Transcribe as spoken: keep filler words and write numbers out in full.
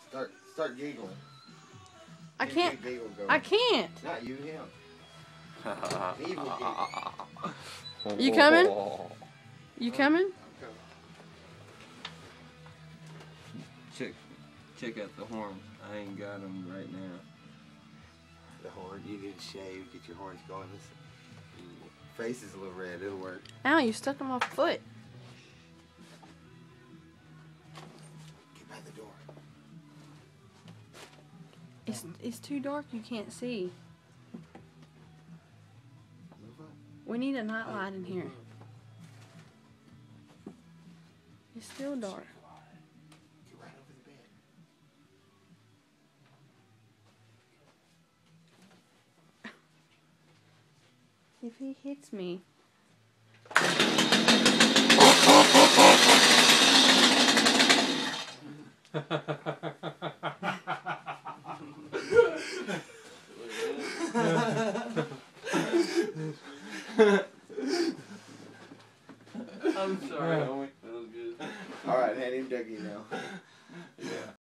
Start, start giggling. I Get can't. a big giggle going. I can't. Not you, him. Evil giggle. You coming? You coming? I'm coming. Check, check out the horns. I ain't got them right now. The horn, you need to shave, get your horns going. This face is a little red, it'll work. Ow, you stuck on my foot. Get by the door. It's it's too dark, you can't see. Move up. We need a night light in here. It's still dark. Get right over the bed. If he hits me. I'm sorry, homie. That was good. Alright, hand him Dougie now. Yeah.